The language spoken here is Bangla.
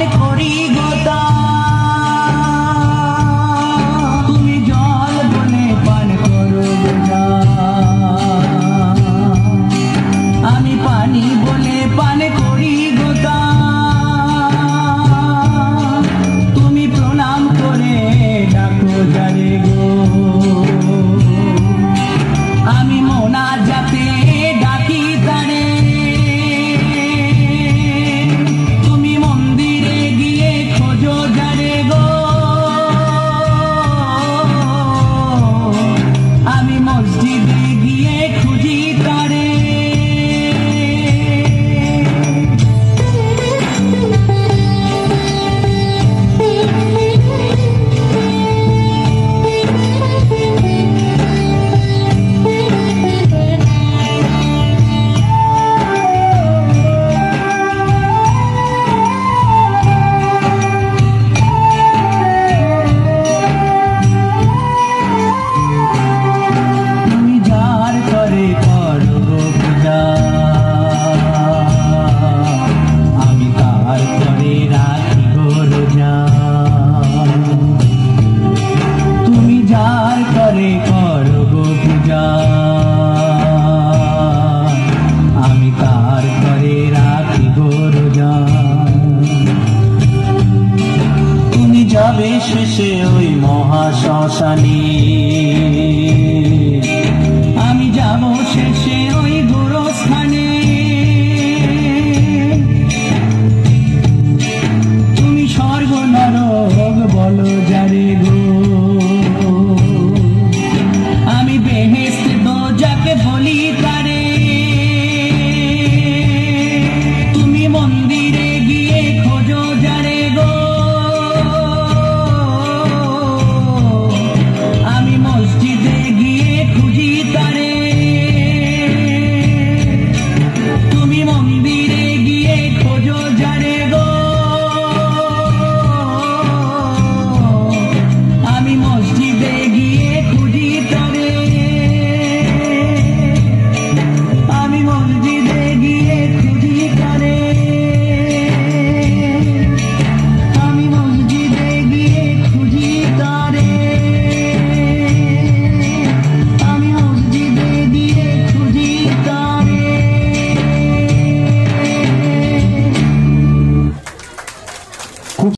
করি গোতা, তুমি জল বলে পান করো গোটা, আমি পানি বলে পান করি গোতা, তুমি প্রণাম করে ডাকো যারে গো, আমি মোনা যাতে ডাকি তারে, তুমি মন্দিরে গিয়ে খোঁজো যারে গো, আমি মসজিদে গিয়ে খুঁজি তারে। তুমি যার করে করো গো পূজা, আমি তার করে রাখি গো রোজা, তুমি যাবে শেষে ওই মহাশ্মশানে।